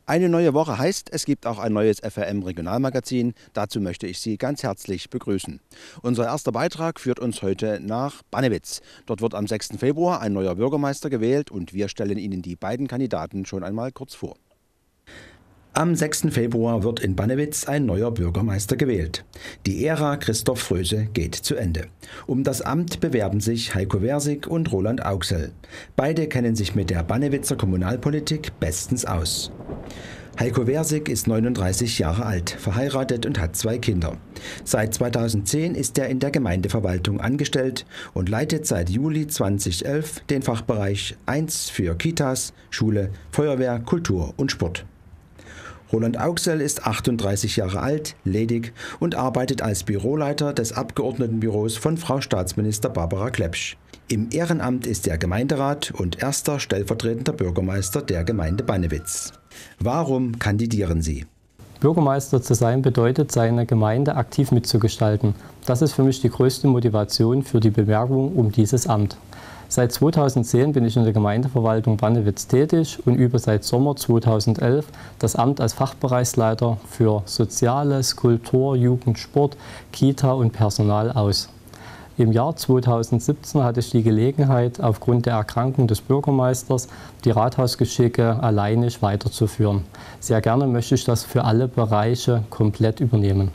Eine neue Woche heißt, es gibt auch ein neues FRM-Regionalmagazin. Dazu möchte ich Sie ganz herzlich begrüßen. Unser erster Beitrag führt uns heute nach Bannewitz. Dort wird am 6. Februar ein neuer Bürgermeister gewählt und wir stellen Ihnen die beiden Kandidaten schon einmal kurz vor. Am 6. Februar wird in Bannewitz ein neuer Bürgermeister gewählt. Die Ära Christoph Fröse geht zu Ende. Um das Amt bewerben sich Heiko Versig und Roland Auxel. Beide kennen sich mit der Bannewitzer Kommunalpolitik bestens aus. Heiko Versig ist 39 Jahre alt, verheiratet und hat 2 Kinder. Seit 2010 ist er in der Gemeindeverwaltung angestellt und leitet seit Juli 2011 den Fachbereich 1 für Kitas, Schule, Feuerwehr, Kultur und Sport. Roland Auxel ist 38 Jahre alt, ledig und arbeitet als Büroleiter des Abgeordnetenbüros von Frau Staatsminister Barbara Klepsch. Im Ehrenamt ist er Gemeinderat und erster stellvertretender Bürgermeister der Gemeinde Bannewitz. Warum kandidieren Sie? Bürgermeister zu sein bedeutet, seine Gemeinde aktiv mitzugestalten. Das ist für mich die größte Motivation für die Bewerbung um dieses Amt. Seit 2010 bin ich in der Gemeindeverwaltung Bannewitz tätig und übe seit Sommer 2011 das Amt als Fachbereichsleiter für Soziales, Kultur, Jugend, Sport, Kita und Personal aus. Im Jahr 2017 hatte ich die Gelegenheit, aufgrund der Erkrankung des Bürgermeisters die Rathausgeschicke alleinig weiterzuführen. Sehr gerne möchte ich das für alle Bereiche komplett übernehmen.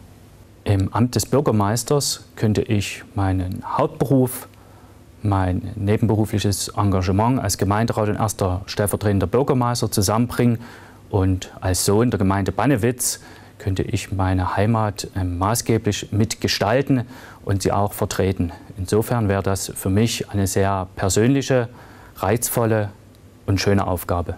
Im Amt des Bürgermeisters könnte ich meinen Hauptberuf, mein nebenberufliches Engagement als Gemeinderat und erster stellvertretender Bürgermeister zusammenbringen und als Sohn der Gemeinde Bannewitz könnte ich meine Heimat maßgeblich mitgestalten und sie auch vertreten. Insofern wäre das für mich eine sehr persönliche, reizvolle und schöne Aufgabe.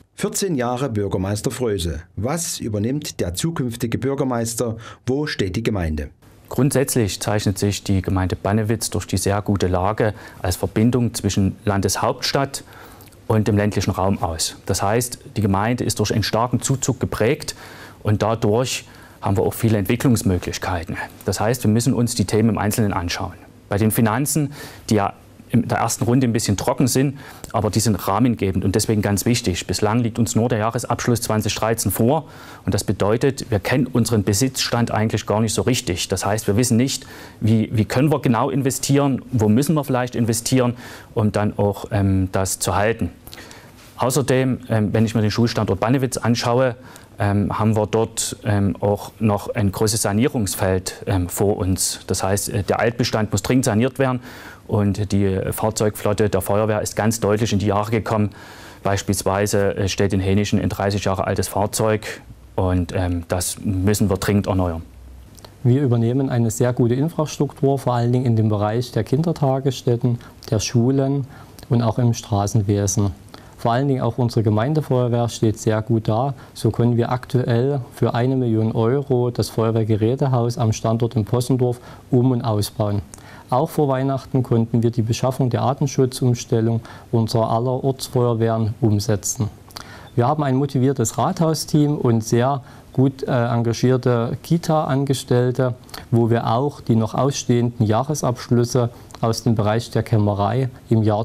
14 Jahre Bürgermeister Fröse. Was übernimmt der zukünftige Bürgermeister? Wo steht die Gemeinde? Grundsätzlich zeichnet sich die Gemeinde Bannewitz durch die sehr gute Lage als Verbindung zwischen Landeshauptstadt und dem ländlichen Raum aus. Das heißt, die Gemeinde ist durch einen starken Zuzug geprägt und dadurch haben wir auch viele Entwicklungsmöglichkeiten. Das heißt, wir müssen uns die Themen im Einzelnen anschauen. Bei den Finanzen, die ja in der ersten Runde ein bisschen trocken sind, aber die sind rahmengebend und deswegen ganz wichtig. Bislang liegt uns nur der Jahresabschluss 2013 vor und das bedeutet, wir kennen unseren Besitzstand eigentlich gar nicht so richtig. Das heißt, wir wissen nicht, wie können wir genau investieren, wo müssen wir vielleicht investieren, um dann auch das zu halten. Außerdem, wenn ich mir den Schulstandort Bannewitz anschaue, haben wir dort auch noch ein großes Sanierungsfeld vor uns. Das heißt, der Altbestand muss dringend saniert werden und die Fahrzeugflotte der Feuerwehr ist ganz deutlich in die Jahre gekommen. Beispielsweise steht in Hähnischen ein 30 Jahre altes Fahrzeug und das müssen wir dringend erneuern. Wir übernehmen eine sehr gute Infrastruktur, vor allen Dingen in dem Bereich der Kindertagesstätten, der Schulen und auch im Straßenwesen. Vor allen Dingen auch unsere Gemeindefeuerwehr steht sehr gut da. So können wir aktuell für 1 Million Euro das Feuerwehrgerätehaus am Standort in Possendorf um- und ausbauen. Auch vor Weihnachten konnten wir die Beschaffung der Artenschutzumstellung unserer aller Ortsfeuerwehren umsetzen. Wir haben ein motiviertes Rathausteam und sehr gut engagierte Kita-Angestellte, wo wir auch die noch ausstehenden Jahresabschlüsse aus dem Bereich der Kämmerei im Jahr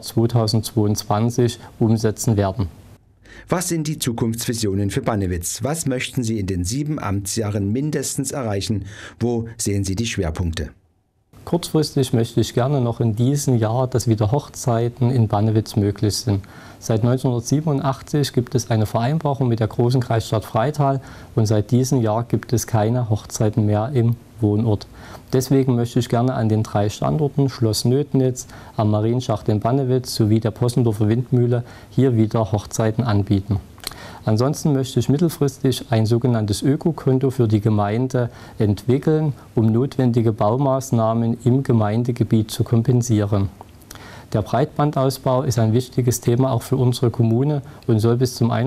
2022 umsetzen werden. Was sind die Zukunftsvisionen für Bannewitz? Was möchten Sie in den 7 Amtsjahren mindestens erreichen? Wo sehen Sie die Schwerpunkte? Kurzfristig möchte ich gerne noch in diesem Jahr, dass wieder Hochzeiten in Bannewitz möglich sind. Seit 1987 gibt es eine Vereinbarung mit der großen Kreisstadt Freital und seit diesem Jahr gibt es keine Hochzeiten mehr im Wohnort. Deswegen möchte ich gerne an den 3 Standorten Schloss Nödnitz, am Marienschacht in Bannewitz sowie der Possendorfer Windmühle hier wieder Hochzeiten anbieten. Ansonsten möchte ich mittelfristig ein sogenanntes Ökokonto für die Gemeinde entwickeln, um notwendige Baumaßnahmen im Gemeindegebiet zu kompensieren. Der Breitbandausbau ist ein wichtiges Thema auch für unsere Kommune und soll bis zum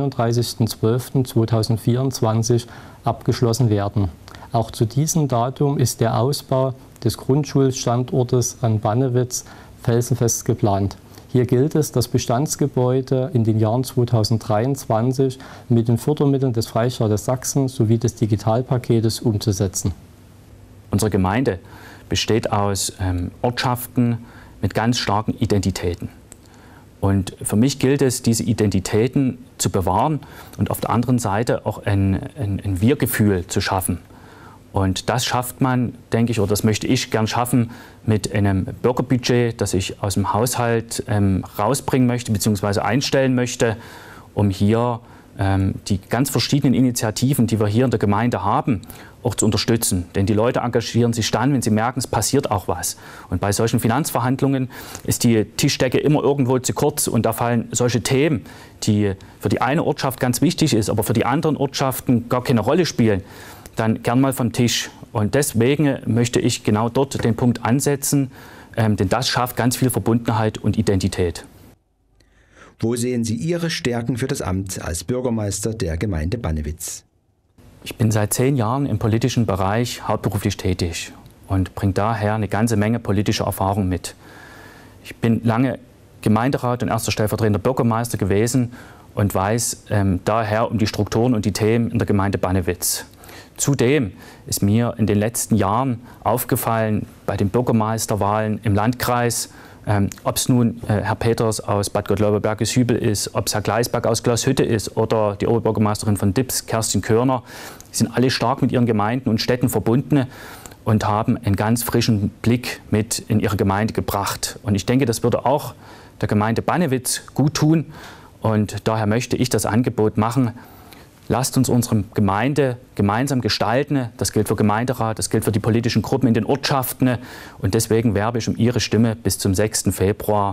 31.12.2024 abgeschlossen werden. Auch zu diesem Datum ist der Ausbau des Grundschulstandortes an Bannewitz felsenfest geplant. Hier gilt es, das Bestandsgebäude in den Jahren 2023 mit den Fördermitteln des Freistaates Sachsen sowie des Digitalpaketes umzusetzen. Unsere Gemeinde besteht aus Ortschaften mit ganz starken Identitäten. Und für mich gilt es, diese Identitäten zu bewahren und auf der anderen Seite auch ein Wir-Gefühl zu schaffen. Und das schafft man, denke ich, oder das möchte ich gern schaffen, mit einem Bürgerbudget, das ich aus dem Haushalt rausbringen möchte bzw. einstellen möchte, um hier die ganz verschiedenen Initiativen, die wir hier in der Gemeinde haben, auch zu unterstützen. Denn die Leute engagieren sich dann, wenn sie merken, es passiert auch was. Und bei solchen Finanzverhandlungen ist die Tischdecke immer irgendwo zu kurz und da fallen solche Themen, die für die eine Ortschaft ganz wichtig ist, aber für die anderen Ortschaften gar keine Rolle spielen, dann gern mal vom Tisch. Und deswegen möchte ich genau dort den Punkt ansetzen, denn das schafft ganz viel Verbundenheit und Identität. Wo sehen Sie Ihre Stärken für das Amt als Bürgermeister der Gemeinde Bannewitz? Ich bin seit 10 Jahren im politischen Bereich hauptberuflich tätig und bringe daher eine ganze Menge politischer Erfahrung mit. Ich bin lange Gemeinderat und erster stellvertretender Bürgermeister gewesen und weiß daher um die Strukturen und die Themen in der Gemeinde Bannewitz. Zudem ist mir in den letzten Jahren aufgefallen, bei den Bürgermeisterwahlen im Landkreis, ob es nun Herr Peters aus Bad Gottleuba-Bergisch-Hübel ist, ob es Herr Gleisberg aus Glashütte ist oder die Oberbürgermeisterin von Dips, Kerstin Körner, sind alle stark mit ihren Gemeinden und Städten verbunden und haben einen ganz frischen Blick mit in ihre Gemeinde gebracht. Und ich denke, das würde auch der Gemeinde Bannewitz gut tun. Und daher möchte ich das Angebot machen, lasst uns unsere Gemeinde gemeinsam gestalten. Das gilt für Gemeinderat, das gilt für die politischen Gruppen in den Ortschaften. Und deswegen werbe ich um Ihre Stimme bis zum 6. Februar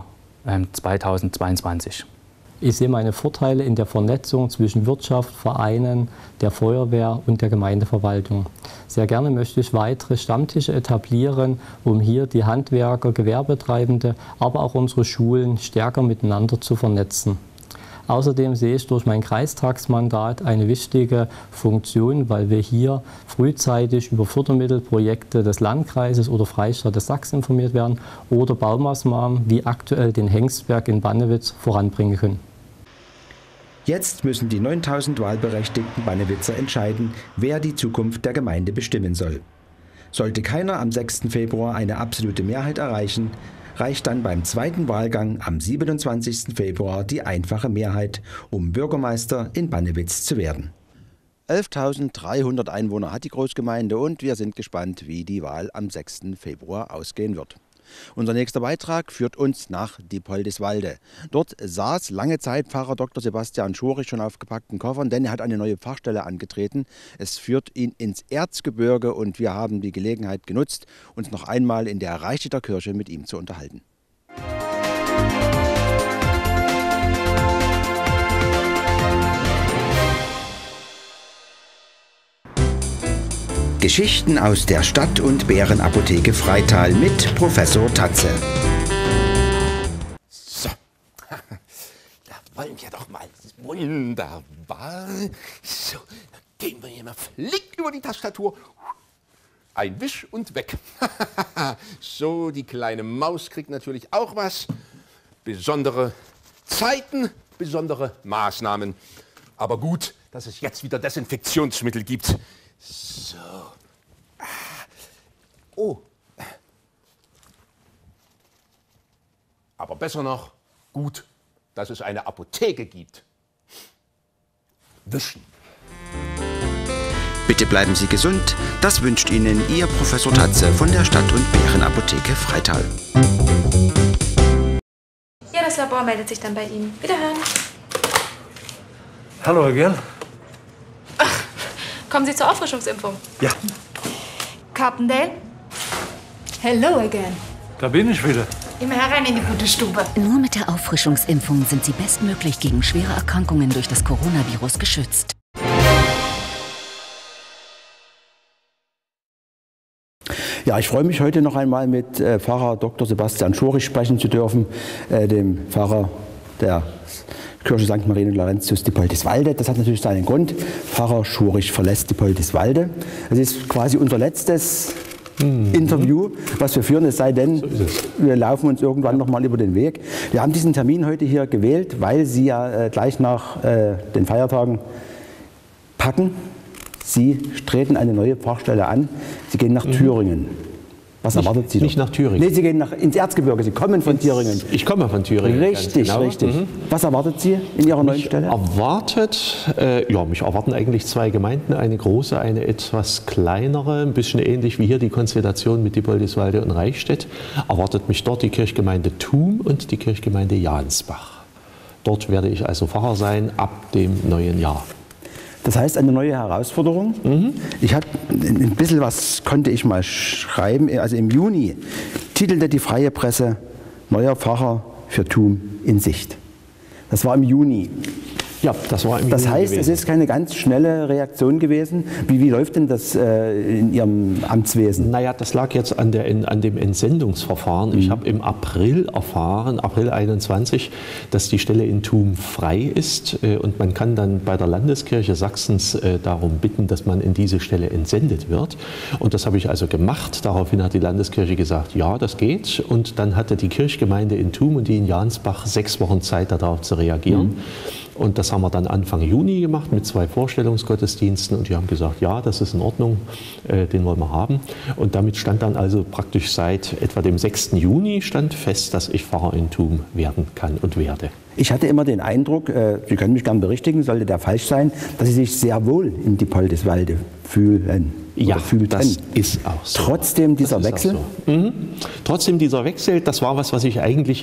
2022. Ich sehe meine Vorteile in der Vernetzung zwischen Wirtschaft, Vereinen, der Feuerwehr und der Gemeindeverwaltung. Sehr gerne möchte ich weitere Stammtische etablieren, um hier die Handwerker, Gewerbetreibende, aber auch unsere Schulen stärker miteinander zu vernetzen. Außerdem sehe ich durch mein Kreistagsmandat eine wichtige Funktion, weil wir hier frühzeitig über Fördermittelprojekte des Landkreises oder Freistaates Sachsen informiert werden oder Baumaßnahmen wie aktuell den Hengstberg in Bannewitz voranbringen können. Jetzt müssen die 9000 wahlberechtigten Bannewitzer entscheiden, wer die Zukunft der Gemeinde bestimmen soll. Sollte keiner am 6. Februar eine absolute Mehrheit erreichen, reicht dann beim zweiten Wahlgang am 27. Februar die einfache Mehrheit, um Bürgermeister in Bannewitz zu werden. 11.300 Einwohner hat die Großgemeinde und wir sind gespannt, wie die Wahl am 6. Februar ausgehen wird. Unser nächster Beitrag führt uns nach Diepoldiswalde. Dort saß lange Zeit Pfarrer Dr. Sebastian Schorich schon auf gepackten Koffern, denn er hat eine neue Pfarrstelle angetreten. Es führt ihn ins Erzgebirge und wir haben die Gelegenheit genutzt, uns noch einmal in der Reichstädter Kirche mit ihm zu unterhalten. Geschichten aus der Stadt- und Bärenapotheke Freital mit Professor Tatze. So, da wollen wir doch mal. Das ist wunderbar. So, dann gehen wir hier mal flink über die Tastatur. Ein Wisch und weg. So, die kleine Maus kriegt natürlich auch was. Besondere Zeiten, besondere Maßnahmen. Aber gut, dass es jetzt wieder Desinfektionsmittel gibt. So. Oh. Aber besser noch, gut, dass es eine Apotheke gibt. Wischen. Bitte bleiben Sie gesund. Das wünscht Ihnen Ihr Professor Tatze von der Stadt- und Bärenapotheke Freital. Ja, das Labor meldet sich dann bei Ihnen. Wiederhören. Hallo again. Ach, kommen Sie zur Auffrischungsimpfung? Ja, Carpendale? Hello again. da bin ich wieder. Immer herein in die gute Stube. Nur mit der Auffrischungsimpfung sind Sie bestmöglich gegen schwere Erkrankungen durch das Coronavirus geschützt. Ja, ich freue mich heute noch einmal mit Pfarrer Dr. Sebastian Schorich sprechen zu dürfen, dem Pfarrer der Kirche St. Marien und Laurentius Diepoldiswalde. Das hat natürlich seinen Grund. Pfarrer Schorich verlässt Diepoldiswalde. Es ist quasi unser letztes Interview, was wir führen, es sei denn, wir laufen uns irgendwann noch mal über den Weg. Wir haben diesen Termin heute hier gewählt, weil Sie ja gleich nach den Feiertagen packen. Sie treten eine neue Pfarrstelle an. Sie gehen nach Thüringen. Was erwartet Sie nicht dort? nach Thüringen. Nee, Sie gehen ins Erzgebirge, Sie kommen von Thüringen. Ich komme von Thüringen. Richtig, genau. richtig. Was erwartet Sie in Ihrer neuen Stelle? Mich erwarten eigentlich zwei Gemeinden, eine große, eine etwas kleinere, ein bisschen ähnlich wie hier die Konstellation mit Diepoldiswalde und Reichstätt. Erwartet mich dort die Kirchgemeinde Thum und die Kirchgemeinde Jansbach. Dort werde ich also Pfarrer sein ab dem neuen Jahr. Das heißt, eine neue Herausforderung. Ich habe ein bisschen was konnte ich mal schreiben. Also im Juni titelte die Freie Presse "Neuer Pfarrer für Thum in Sicht". Das war im Juni. Ja, das war im Juni Das heißt, gewesen. es ist keine ganz schnelle Reaktion gewesen. Wie läuft denn das in Ihrem Amtswesen? Naja, das lag jetzt an dem Entsendungsverfahren. Ich habe im April erfahren, April 21, dass die Stelle in Thum frei ist und man kann dann bei der Landeskirche Sachsens darum bitten, dass man in diese Stelle entsendet wird. Und das habe ich also gemacht. Daraufhin hat die Landeskirche gesagt, ja, das geht. Und dann hatte die Kirchgemeinde in Thum und die in Jansbach 6 Wochen Zeit, darauf zu reagieren. Und das haben wir dann Anfang Juni gemacht mit 2 Vorstellungsgottesdiensten und die haben gesagt, ja, das ist in Ordnung, den wollen wir haben. Und damit stand dann also praktisch seit etwa dem 6. Juni stand fest, dass ich Pfarrer in Thum werden kann und werde. Ich hatte immer den Eindruck, Sie können mich gern berichtigen, sollte der falsch sein, dass Sie sich sehr wohl in Diepoldiswalde fühlen. Ja, das ist auch so. Trotzdem dieser Wechsel? So. Trotzdem dieser Wechsel, das war was ich eigentlich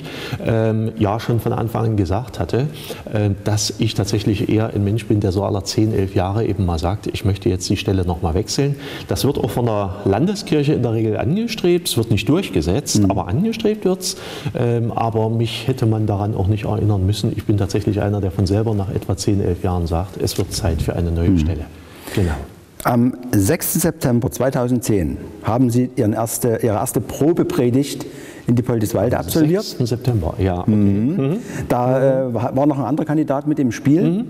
ja schon von Anfang an gesagt hatte, dass ich tatsächlich eher ein Mensch bin, der so aller 10, 11 Jahre eben mal sagt, ich möchte jetzt die Stelle nochmal wechseln. Das wird auch von der Landeskirche in der Regel angestrebt, es wird nicht durchgesetzt, aber angestrebt wird es. Aber mich hätte man daran auch nicht erinnern müssen. Ich bin tatsächlich einer, der von selber nach etwa 10, 11 Jahren sagt, es wird Zeit für eine neue Stelle. Genau. Am 6. September 2010 haben Sie Ihre erste Probepredigt in Diepoldiswalde absolviert. 6. September, ja. Okay. Da war noch ein anderer Kandidat mit im Spiel.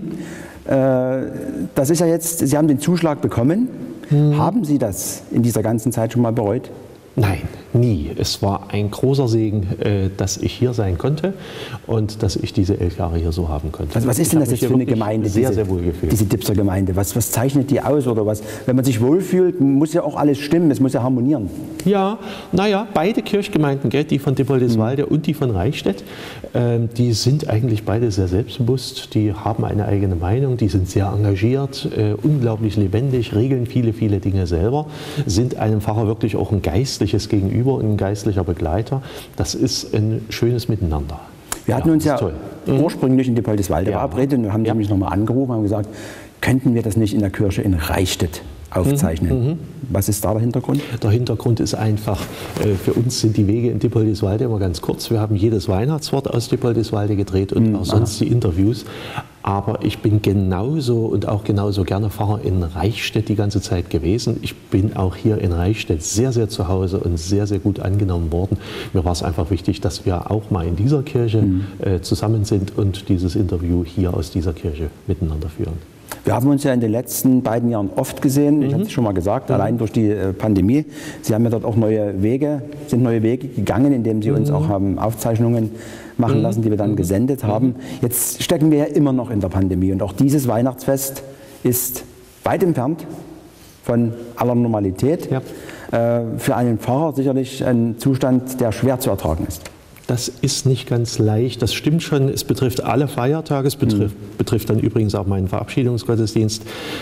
Das ist ja jetzt, Sie haben den Zuschlag bekommen. Haben Sie das in dieser ganzen Zeit schon mal bereut? Nein, nie. Es war ein großer Segen, dass ich hier sein konnte und dass ich diese 11 Jahre hier so haben konnte. Was ist denn das jetzt für eine Gemeinde? Sehr wohl gefühlt. Diese Diepser Gemeinde. Was zeichnet die aus oder was? Wenn man sich wohlfühlt, muss ja auch alles stimmen, es muss ja harmonieren. Ja, naja, beide Kirchgemeinden, die von Diepoldiswalde und die von Reichstätt, die sind eigentlich beide sehr selbstbewusst, die haben eine eigene Meinung, die sind sehr engagiert, unglaublich lebendig, regeln viele Dinge selber, sind einem Pfarrer wirklich auch ein geistliches Gegenüber und ein geistlicher Begleiter. Das ist ein schönes Miteinander. Wir hatten uns ja ursprünglich in Diepoldiswalde verabredet und haben Sie mich nochmal angerufen und haben gesagt, könnten wir das nicht in der Kirche in Reichstätt aufzeichnen. Was ist da der Hintergrund? Der Hintergrund ist einfach, für uns sind die Wege in Diepoldiswalde immer ganz kurz. Wir haben jedes Weihnachtswort aus Diepoldiswalde gedreht und auch sonst die Interviews. Aber ich bin genauso und auch genauso gerne Pfarrer in Reichstätt die ganze Zeit gewesen. Ich bin auch hier in Reichstätt sehr zu Hause und sehr gut angenommen worden. Mir war es einfach wichtig, dass wir auch mal in dieser Kirche zusammen sind und dieses Interview hier aus dieser Kirche miteinander führen. Wir haben uns ja in den letzten beiden Jahren oft gesehen, ich hatte es schon mal gesagt, allein durch die Pandemie. Sie haben ja dort auch neue Wege gegangen, indem Sie uns auch haben Aufzeichnungen machen lassen, die wir dann gesendet haben. Jetzt stecken wir ja immer noch in der Pandemie und auch dieses Weihnachtsfest ist weit entfernt von aller Normalität. Ja. Für einen Pfarrer sicherlich ein Zustand, der schwer zu ertragen ist. Das ist nicht ganz leicht, das stimmt schon, es betrifft alle Feiertage, es betrifft dann übrigens auch meinen Verabschiedungsgottesdienst.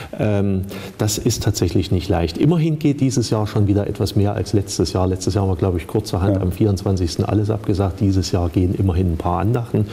Das ist tatsächlich nicht leicht. Immerhin geht dieses Jahr schon wieder etwas mehr als letztes Jahr. Letztes Jahr haben wir, glaube ich, kurzerhand am 24. alles abgesagt. Dieses Jahr gehen immerhin ein paar Andachten.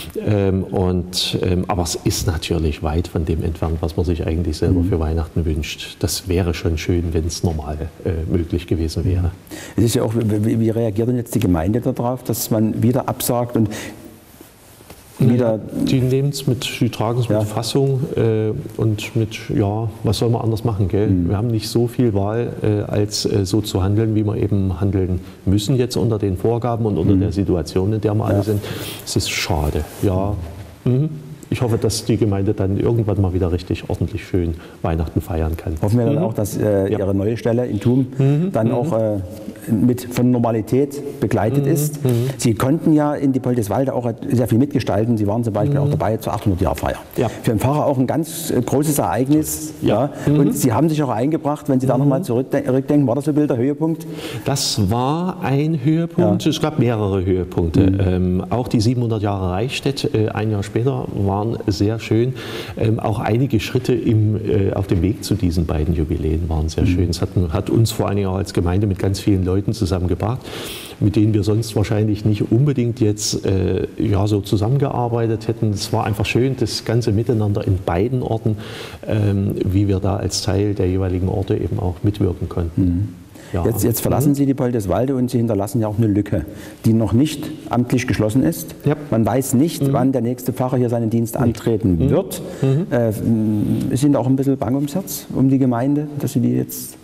Aber es ist natürlich weit von dem entfernt, was man sich eigentlich selber für Weihnachten wünscht. Das wäre schon schön, wenn es normal möglich gewesen wäre. Es ist ja auch, wie reagiert denn jetzt die Gemeinde darauf, dass man wieder absagt und wieder... Die nehmen es die tragen es mit Fassung und mit, ja, was soll man anders machen, gell? Wir haben nicht so viel Wahl, als so zu handeln, wie wir eben handeln müssen jetzt unter den Vorgaben und unter der Situation, in der wir alle sind. Es ist schade, ja. ich hoffe, dass die Gemeinde dann irgendwann mal wieder richtig ordentlich schön Weihnachten feiern kann. Hoffen wir dann auch, dass Ihre neue Stelle in Thum dann auch von Normalität begleitet ist. Sie konnten ja in Diepoldeswalde auch sehr viel mitgestalten. Sie waren zum Beispiel auch dabei zur 800-Jahr-Feier. Ja. Für den Pfarrer auch ein ganz großes Ereignis. Ja. Und Sie haben sich auch eingebracht, wenn Sie da nochmal zurückdenken, war das so ein Bild der Höhepunkt? Das war ein Höhepunkt. Ja. Es gab mehrere Höhepunkte. Auch die 700 Jahre Reichstätt, ein Jahr später, waren sehr schön. Auch einige Schritte auf dem Weg zu diesen beiden Jubiläen waren sehr schön. Es hat uns vor allen Dingen auch als Gemeinde mit ganz vielen Leuten zusammengebracht, mit denen wir sonst wahrscheinlich nicht unbedingt jetzt so zusammengearbeitet hätten. Es war einfach schön, das ganze Miteinander in beiden Orten, wie wir da als Teil der jeweiligen Orte eben auch mitwirken konnten. Ja. Jetzt verlassen Sie Diepoldeswalde und Sie hinterlassen ja auch eine Lücke, die noch nicht amtlich geschlossen ist. Ja. Man weiß nicht, wann der nächste Pfarrer hier seinen Dienst antreten wird. Ist Ihnen auch ein bisschen bang ums Herz, um die Gemeinde, dass Sie die jetzt...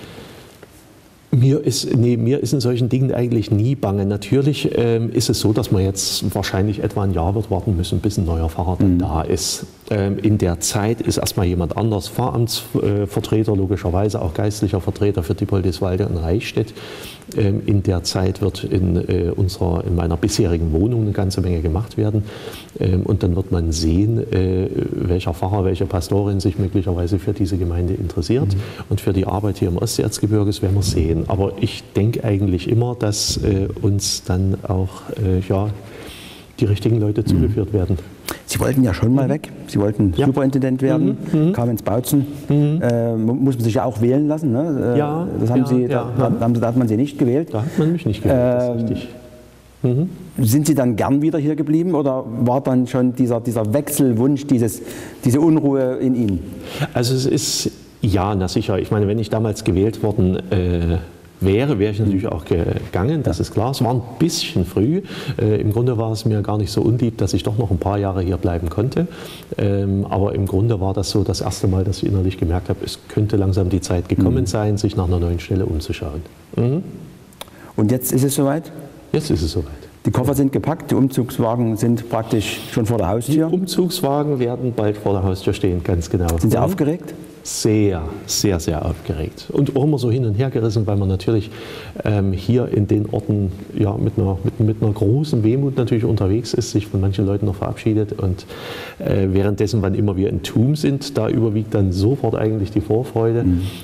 Mir ist in solchen Dingen eigentlich nie bange. Natürlich ist es so, dass man jetzt wahrscheinlich etwa ein Jahr wird warten müssen, bis ein neuer Pfarrer dann da ist. In der Zeit ist erstmal jemand anders Pfarramtsvertreter, logischerweise auch geistlicher Vertreter für Diepoldeswalde und Reichstätt. In der Zeit wird in meiner bisherigen Wohnung eine ganze Menge gemacht werden. Und dann wird man sehen, welcher Pfarrer, welche Pastorin sich möglicherweise für diese Gemeinde interessiert. Und für die Arbeit hier im Ostseerzgebirge werden wir sehen. Aber ich denke eigentlich immer, dass uns dann auch die richtigen Leute zugeführt werden. Sie wollten ja schon mal weg. Sie wollten Superintendent werden, kamen ins Bautzen. Muss man sich ja auch wählen lassen. Ne? Da hat man Sie nicht gewählt. Da hat man mich nicht gewählt, das ist richtig. Sind Sie dann gern wieder hier geblieben oder war dann schon dieser Wechselwunsch, diese Unruhe in Ihnen? Also es ist, na sicher. Ich meine, wenn ich damals gewählt worden wäre ich natürlich auch gegangen, das ist klar. Es war ein bisschen früh. Im Grunde war es mir gar nicht so unlieb, dass ich doch noch ein paar Jahre hier bleiben konnte. Aber im Grunde war das so das erste Mal, dass ich innerlich gemerkt habe, es könnte langsam die Zeit gekommen sein, sich nach einer neuen Stelle umzuschauen. Und jetzt ist es soweit? Jetzt ist es soweit. Die Koffer sind gepackt, die Umzugswagen sind praktisch schon vor der Haustür? Die Umzugswagen werden bald vor der Haustür stehen, ganz genau. Sind Sie aufgeregt? Sehr, sehr, sehr aufgeregt. Und auch immer so hin und her gerissen, weil man natürlich hier in den Orten mit einer großen Wehmut natürlich unterwegs ist, sich von manchen Leuten noch verabschiedet. Und währenddessen, wann immer wir in Thum sind, da überwiegt dann sofort eigentlich die Vorfreude.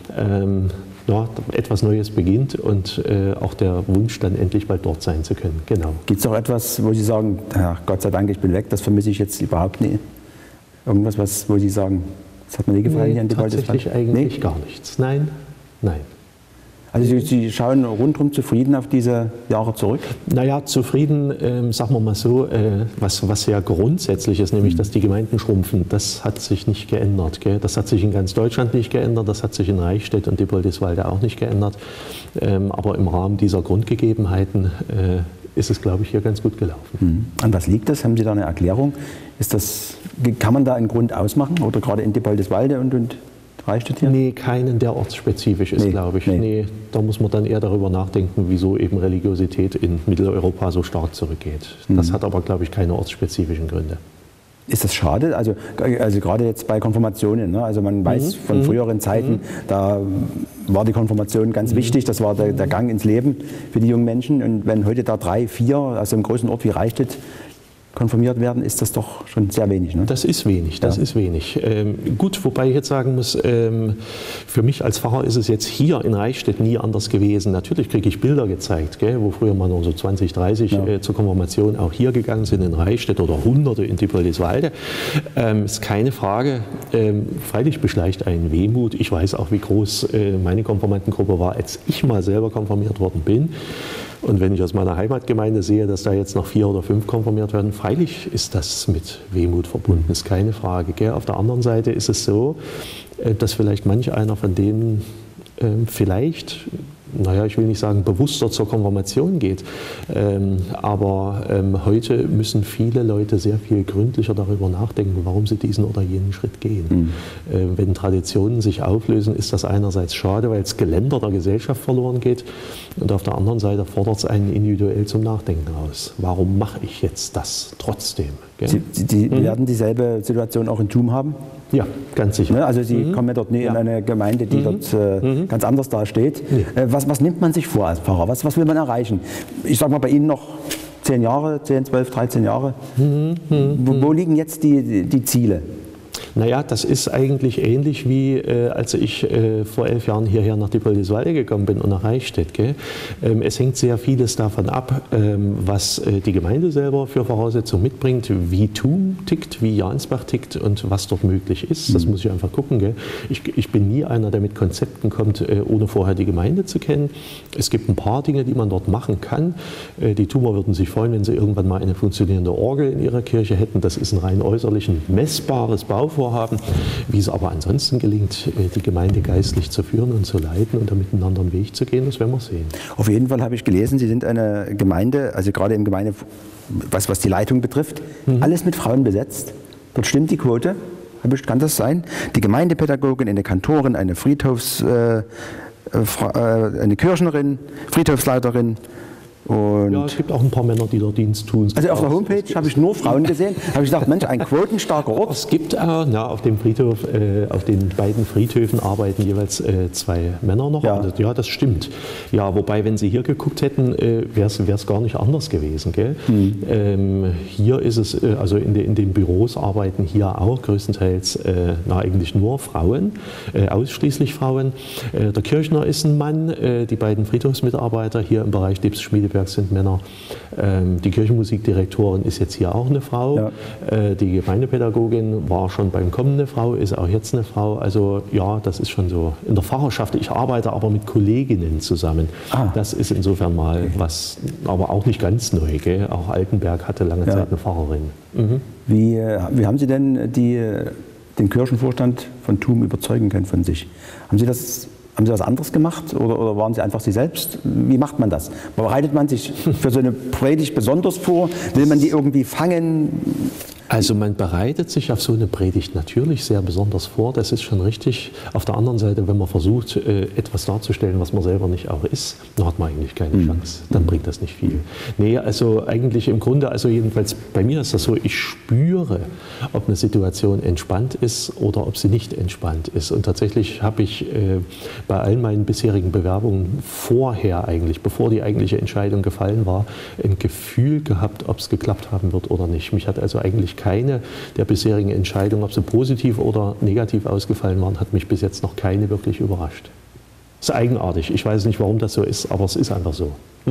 Etwas Neues beginnt und auch der Wunsch, dann endlich bald dort sein zu können. Genau. Gibt es auch etwas, wo Sie sagen, Gott sei Dank, ich bin weg, das vermisse ich jetzt überhaupt nicht? Irgendwas, wo Sie sagen, das hat mir nie gefallen hier in Diepoldeswalde? Tatsächlich eigentlich gar nichts. Nein. Also Sie schauen rundherum zufrieden auf diese Jahre zurück? Naja, zufrieden, sagen wir mal so, was sehr grundsätzlich ist, nämlich dass die Gemeinden schrumpfen, das hat sich nicht geändert. Gell? Das hat sich in ganz Deutschland nicht geändert, das hat sich in Reichstätt und Diepoldeswalde auch nicht geändert. Aber im Rahmen dieser Grundgegebenheiten ist es, glaube ich, hier ganz gut gelaufen. An was liegt das? Haben Sie da eine Erklärung? Kann man da einen Grund ausmachen? Oder gerade in Diepoldeswalde und Reichstätt hier? Nee, keinen, der ortsspezifisch ist, glaube ich. Nee, da muss man dann eher darüber nachdenken, wieso eben Religiosität in Mitteleuropa so stark zurückgeht. Das hat aber, glaube ich, keine ortsspezifischen Gründe. Ist das schade? Also gerade jetzt bei Konfirmationen, ne? Also man weiß von früheren Zeiten, da war die Konfirmation ganz wichtig, das war der Gang ins Leben für die jungen Menschen. Und wenn heute da 3, 4, also im großen Ort wie Reichstätt, konfirmiert werden, ist das doch schon sehr wenig. Ne? Das ist wenig, ist wenig. Gut, wobei ich jetzt sagen muss, für mich als Pfarrer ist es jetzt hier in Reichstätt nie anders gewesen. Natürlich kriege ich Bilder gezeigt, gell, wo früher mal noch so 20, 30 zur Konfirmation auch hier gegangen sind in Reichstätt oder Hunderte in Diepoldeswalde. Ist keine Frage. Freilich beschleicht einen Wehmut. Ich weiß auch, wie groß meine Konfirmandengruppe war, als ich mal selber konfirmiert worden bin. Und wenn ich aus meiner Heimatgemeinde sehe, dass da jetzt noch 4 oder 5 konfirmiert werden, freilich ist das mit Wehmut verbunden, ist keine Frage. Gell? Auf der anderen Seite ist es so, dass vielleicht manch einer von denen vielleicht, ich will nicht sagen bewusster zur Konfirmation geht, aber heute müssen viele Leute sehr viel gründlicher darüber nachdenken, warum sie diesen oder jenen Schritt gehen. Wenn Traditionen sich auflösen, ist das einerseits schade, weil es Geländer der Gesellschaft verloren geht, und auf der anderen Seite fordert es einen individuell zum Nachdenken aus. Warum mache ich jetzt das trotzdem? Gell? Sie werden dieselbe Situation auch in Thum haben? Ja, ganz sicher. Also Sie kommen ja dort nie in eine Gemeinde, die dort ganz anders dasteht. Was nimmt man sich vor als Pfarrer? Was will man erreichen? Ich sage mal bei Ihnen noch 10 Jahre, 10, 12, 13 Jahre. Wo liegen jetzt die Ziele? Naja, das ist eigentlich ähnlich wie als ich vor 11 Jahren hierher nach Diepoldiswalde gekommen bin und nach Reichstätt. Gell? Es hängt sehr vieles davon ab, was die Gemeinde selber für Voraussetzungen mitbringt, wie Thum tickt, wie Jansbach tickt und was dort möglich ist. Das muss ich einfach gucken. Gell? Ich bin nie einer, der mit Konzepten kommt, ohne vorher die Gemeinde zu kennen. Es gibt ein paar Dinge, die man dort machen kann. Die Thumer würden sich freuen, wenn sie irgendwann mal eine funktionierende Orgel in ihrer Kirche hätten. Das ist ein rein äußerlich messbares Bauvorhaben. Wie es aber ansonsten gelingt, die Gemeinde geistlich zu führen und zu leiten und da miteinander einen Weg zu gehen, das werden wir sehen. Auf jeden Fall habe ich gelesen, Sie sind eine Gemeinde, also gerade im Gemeinde, was die Leitung betrifft, alles mit Frauen besetzt. Dort stimmt die Quote. Kann das sein? Die Gemeindepädagogin, eine Kantorin, eine eine Kirchnerin, Friedhofsleiterin. Und ja, es gibt auch ein paar Männer, die dort Dienst tun. Also auf der Homepage habe ich nur Frauen gesehen. Habe ich gedacht, Mensch, ein quotenstarker Ort. Es gibt auf dem Friedhof, auf den beiden Friedhöfen arbeiten jeweils 2 Männer noch. Ja. Ja, das stimmt. Ja, wobei, wenn Sie hier geguckt hätten, wäre es gar nicht anders gewesen. Gell? Hier ist es, also in den Büros arbeiten hier auch größtenteils eigentlich nur Frauen, ausschließlich Frauen. Der Kirchner ist ein Mann, die beiden Friedhofsmitarbeiter hier im Bereich Diebs-Schmiedeberg sind Männer. Die Kirchenmusikdirektorin ist jetzt hier auch eine Frau. Ja. Die Gemeindepädagogin war schon beim Kommen eine Frau, ist auch jetzt eine Frau. Also ja, das ist schon so. In der Pfarrerschaft, ich arbeite aber mit Kolleginnen zusammen. Das ist insofern mal was, aber auch nicht ganz neu. Gell? Auch Altenberg hatte lange Zeit eine Pfarrerin. Wie haben Sie denn den Kirchenvorstand von Thum überzeugen können von sich? Haben Sie was anderes gemacht oder waren Sie einfach Sie selbst? Wie macht man das? Bereitet man sich für so eine Predigt besonders vor? Will man die irgendwie fangen? Also man bereitet sich auf so eine Predigt natürlich sehr besonders vor, das ist schon richtig. Auf der anderen Seite, wenn man versucht, etwas darzustellen, was man selber nicht auch ist, dann hat man eigentlich keine Chance. Dann bringt das nicht viel. Nee, also eigentlich im Grunde, also jedenfalls bei mir ist das so, ich spüre, ob eine Situation entspannt ist oder ob sie nicht entspannt ist. Und tatsächlich habe ich bei all meinen bisherigen Bewerbungen vorher eigentlich, bevor die eigentliche Entscheidung gefallen war, ein Gefühl gehabt, ob es geklappt haben wird oder nicht. Mich hat also eigentlich keine der bisherigen Entscheidungen, ob sie positiv oder negativ ausgefallen waren, hat mich bis jetzt noch keine wirklich überrascht. Das ist eigenartig. Ich weiß nicht, warum das so ist, aber es ist einfach so.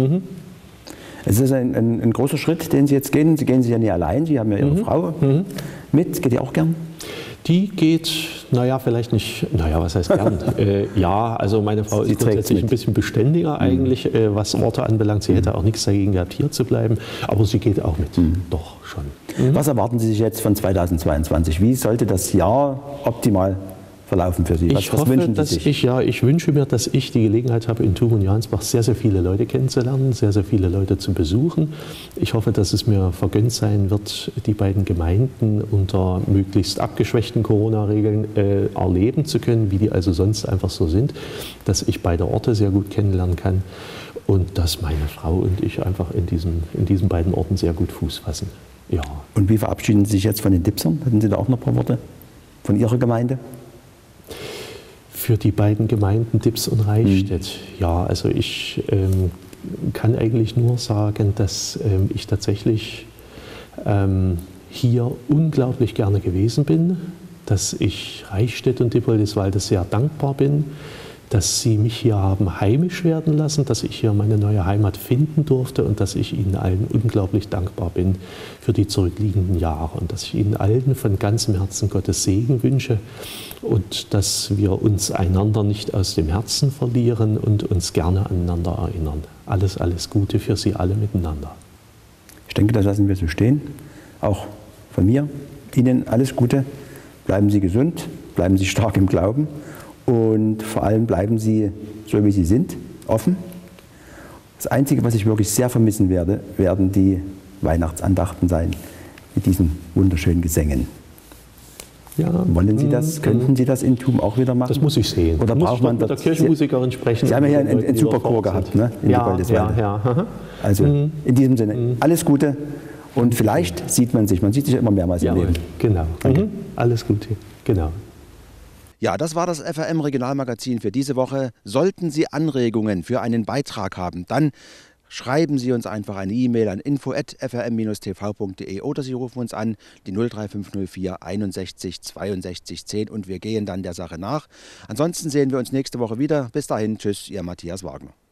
Es ist ein großer Schritt, den Sie jetzt gehen. Sie gehen sich ja nicht allein, Sie haben ja Ihre Frau mit. Geht die auch gern? Die geht, naja, vielleicht nicht, naja, was heißt gern? Ja, also meine Frau ist grundsätzlich ein bisschen beständiger eigentlich, was Orte anbelangt. Sie hätte auch nichts dagegen gehabt, hier zu bleiben, aber sie geht auch mit, doch schon. Was erwarten Sie sich jetzt von 2022? Wie sollte das Jahr optimal verlaufen für Sie? Was wünschen Sie sich? Ich wünsche mir, dass ich die Gelegenheit habe, in Thum und Jansbach sehr, sehr viele Leute kennenzulernen, sehr, sehr viele Leute zu besuchen. Ich hoffe, dass es mir vergönnt sein wird, die beiden Gemeinden unter möglichst abgeschwächten Corona-Regeln erleben zu können, wie die also sonst einfach so sind, dass ich beide Orte sehr gut kennenlernen kann und dass meine Frau und ich einfach in diesen beiden Orten sehr gut Fuß fassen. Ja. Und wie verabschieden Sie sich jetzt von den Dipsern? Hatten Sie da auch noch ein paar Worte von Ihrer Gemeinde? Für die beiden Gemeinden Dips und Reichstätt. Ja, also ich kann eigentlich nur sagen, dass ich tatsächlich hier unglaublich gerne gewesen bin, dass ich Reichstätt und Diepoldiswalde sehr dankbar bin, dass sie mich hier haben heimisch werden lassen, dass ich hier meine neue Heimat finden durfte und dass ich Ihnen allen unglaublich dankbar bin für die zurückliegenden Jahre und dass ich Ihnen allen von ganzem Herzen Gottes Segen wünsche und dass wir uns einander nicht aus dem Herzen verlieren und uns gerne aneinander erinnern. Alles, alles Gute für Sie alle miteinander. Ich denke, das lassen wir so stehen. Auch von mir. Ihnen alles Gute. Bleiben Sie gesund, bleiben Sie stark im Glauben. Und vor allem bleiben Sie so, wie Sie sind, offen. Das Einzige, was ich wirklich sehr vermissen werde, werden die Weihnachtsandachten sein, mit diesen wunderschönen Gesängen. Ja, wollen Sie das? Könnten Sie das in Thum auch wieder machen? Das muss ich sehen. Oder braucht man mit der Kirchenmusikerin sprechen? Sie haben ja hier einen super Chor gehabt, ne? In ja. Also in diesem Sinne, alles Gute Und vielleicht sieht man sich ja immer mehrmals im Leben. Genau. Alles Gute. Genau. Ja, das war das FRM Regionalmagazin für diese Woche. Sollten Sie Anregungen für einen Beitrag haben, dann schreiben Sie uns einfach eine E-Mail an info@frm-tv.de oder Sie rufen uns an, die 03504 61 62 10 und wir gehen dann der Sache nach. Ansonsten sehen wir uns nächste Woche wieder. Bis dahin, tschüss, Ihr Matthias Wagner.